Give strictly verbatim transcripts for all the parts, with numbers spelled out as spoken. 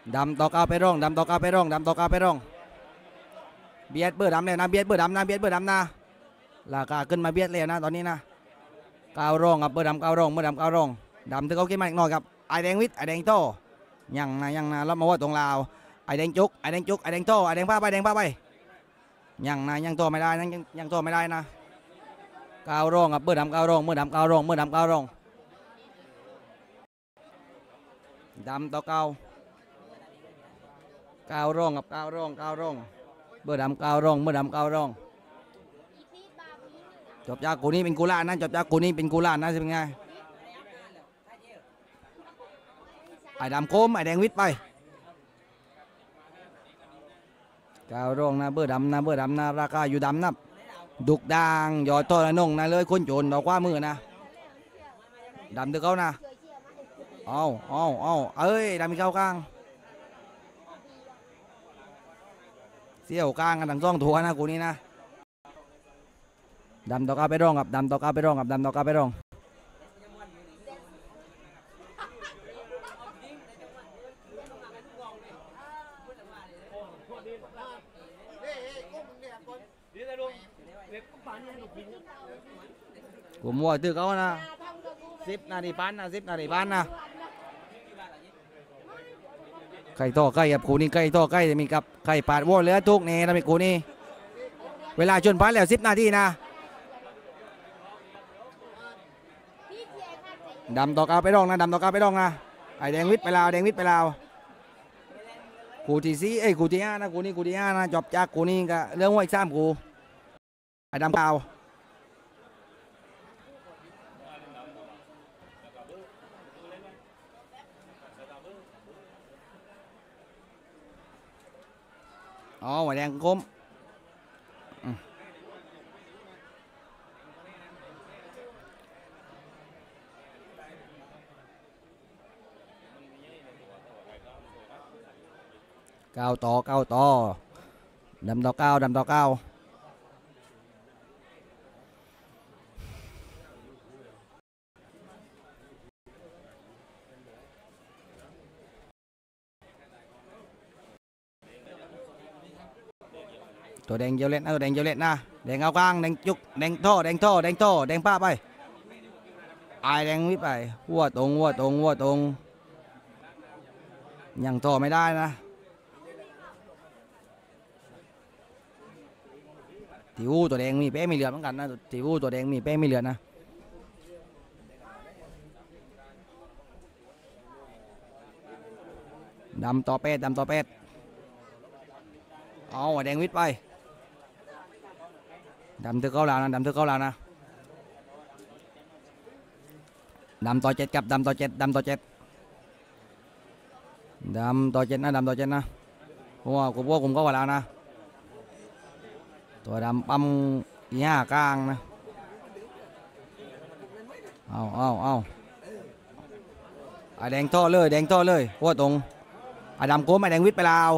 ดำต่อเก้าไปร่องดำต่อเก้าไปร่องดำต่อเก้าไปร่องเบียดเบอร์ดำเลยนะเบียดเบอร์ดำนะเบียดเบอร์ดำนะราคาขึ้นมาเบียดเลยนะตอนนี้นะเก้าร่องครับเบอร์ดำเก้าร่องเบอร์ดำเก้าร่องดำถึงเขาเก็บมาอีกหน่อยครับไอแดงวิทย์ไอแดงโตยังนะยังนะรับมาว่าตรงลาวไอแดงจุกไอแดงจุกไอแดงโตไอแดงผ้าไปแดงผ้าไปยังนะยังโตไม่ได้ยังยังโตไม่ได้นะเก้าร่องครับเบอร์ดำเก้าร่องเบอร์ดำเก้าร่องเบอร์ดำเก้าร่องดำต่อเก้าเก้าร่องกับเก้าร่องเก้าร่องเบอร์ดำเก้าร่องเบอร์ดำเก้าร่องจบจากกูนี่เป็นกูล่านะจบจากกูนี่เป็นกูล่านะใช่ไหมไงไอ้ดำโคมไอ้แดงวิทย์ไปเก้าร่องนะเบอร์ดำนะเบอร์ดำนะราคาอยู่ดำนับดุกด่างยอดทอระนงนะเลยคนโจรดอกว่ามือนะดำถึงเขานะเอาเอาเอาเอ้ยดำมีเข้ากลางเสี่ยวกลางกันทั้งสองตัวนะกูนี่นะดำต่อก้าไปร่องกับดำต่อก้าไปร่องกับดำต่อก้าไปร่องกูมัวตื้อเขานะสิบนาทีพันนะสิบนาทีพันนะไก่ต่อไก่กับกูนี่ไก่ต่อไก่จะมีกับไก่ปาดวัวเหลือทุกเนี่ยนะมีกูนี่เวลาชนพันแล้วสิบนาทีนะดำต่อกาไปร่องนะดำต่อกาไปร่องนะไอแดงวิทย์ไปลาวแดงวิทย์ไปลาวกูที่สี่เอ้ยกูที่ห้านะกูนี่กูที่ห้านะจบจากกูนี่ก็เรื่องว่าอีกสามกูไอดำเก่าอ๋อหัวแดงคมเก้าต่อเก้าต่อดำต่อเก้าดำต่อเก้าตัวแดงเยลเล็ตนะตัวแดงเยลเล็ตนะแดงเอากลางแดงจุกแดงท่อแดงท่อแดงท่อแดงป้าไปไอแดงวิไปวัวตรงวัวตรงวัวตรงยังท่อไม่ได้นะติวตัวแดงมีเป้ไม่เหลือเหมือนกันนะติวตัวแดงมีเป้ไม่เหลือนะดำต่อเป็ดดำต่อเป็ดเอาแดงวิทย์ไปดำเธอเข้าแล้วนะดำเธอเข้าแล้วนะดำต่อเจ็ดกับดำต่อเจ็ดดำต่อเจ็ดดำต่อเจ็ดนะดำต่อเจ็ดนะเพราะว่ากูพวกผมก็ว่าแล้วนะตัวดำปั๊มหญ้ากลางนะเอาเอาเอาไอแดงท่อเลยแดงท่อเลยหัวตรงไอดำโก้ไอแดงวิทย์ไปแล้ว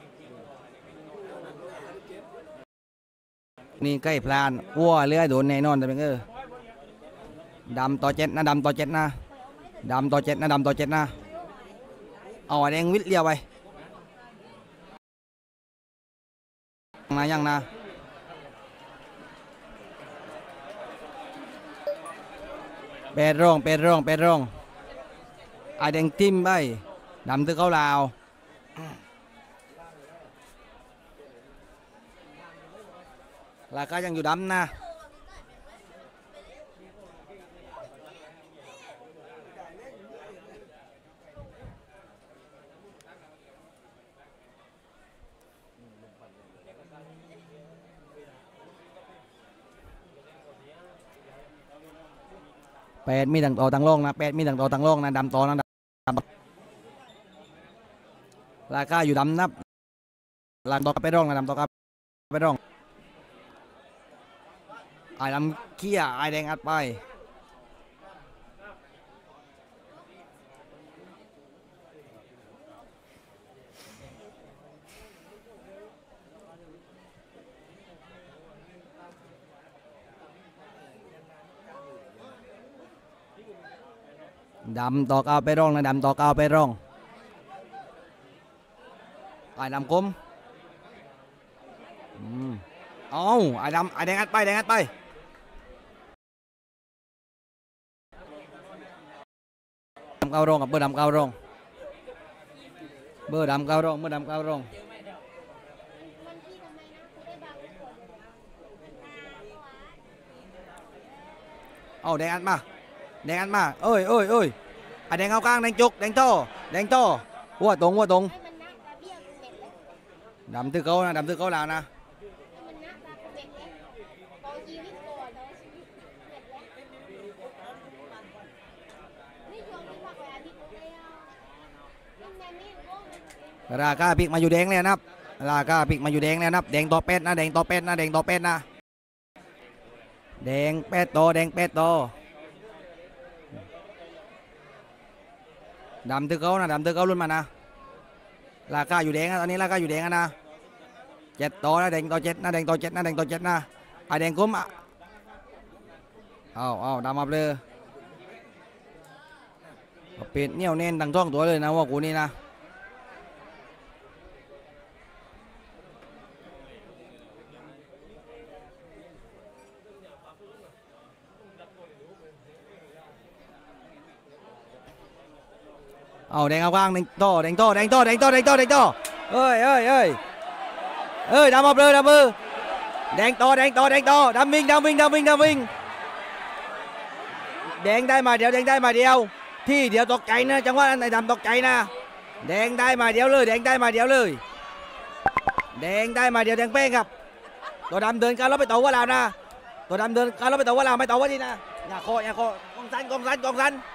นี่ใกล้พลานวัวเรือโดนแน่นอนแต่เป็นเออดำต่อเจ็ดนะดำต่อเจ็ดนะดำต่อเจ็ดนะดำต่อเจ็ดนะเอาแดงวิทย์เลี้ยวไปนะยังนะเป็ดร่องเป็ดร่องเป็ดร่องไอแดงทิมไปดำตึกเขาลาวราคายังอยู่ดำนะแปดมีต่างต่อต่างโลกนะแปดมีต่างต่อต่างโลกนะดำต่อนะดำราคาอยู่ดำนับลานต่อไปร่องนะดำต่อไปร่องไอ้ดำเขี้ยไอ้แดงอัดไปดำต่อเก้าไปร่องนะดำต่อเก้าไปร่องไอ้ดำกลมอืมเอาไอ้ดำไอ้แดงอัดไปแดงอัดไปดำเก้าโรงกับเบอร์ดำเก้าโรงเบอร์ดำเก้าโรงเบอร์ดำเก้าโรงเอาแดงอัดมาแดงอัดมาเอ้ยเอ้ยเอ้ยไอ้แดงเข้ากลางแดงจุกแดงโตแดงโตหัวตรงหัวตรงดำตื้อเขานะดำตื้อเขาแล้วนะราคาพริกมาอยู่แดงเลยนะครับราคาพริกมาอยู่แดงแล้วนะครับแดงต่อเป็ดนะแดงต่อเป็ดนะแดงต่อเป็ดนะแดงเป็ดโตแดงเป็ดโตดำตื้อเขานะดำตื้อเขารุ่นมานะราคาอยู่แดงนะตอนนี้ราคาอยู่แดงนะเจ็ดโตนะแดงต่อเจ็ดนะแดงต่อเจ็ดนะแดงต่อเจ็ดนะไอแดงกุ้มอ่ะเอาเอาดำมาเลยเป็ดเหนียวเน้นตั้งท้องตัวเลยนะว่ากูนี่นะเอาแดงเอาข้างแดงโตแดงโตแดงโตแดงโตแดงโตแดงโตเอ้ยเอ้ยเอ้ยเอ้ยดำมาเลยดำมือแดงโตแดงโตแดงโตดำวิ่งดำวิ่งดำวิ่งดำวิ่งแดงได้มาเดียวแดงได้มาเดียวที่เดียวตกใจนะจังหวะนั้นไอ้ดำตกใจนะแดงได้มาเดียวเลยแดงได้มาเดียวเลยแดงได้มาเดียวแดงเป้งครับตัวดำเดินการเราไปต่อว่าเรานะตัวดำเดินการเราไปต่อว่าเราไม่ต่อว่าดีนะอย่าโคอย่าโคกองสันกองสันกองสัน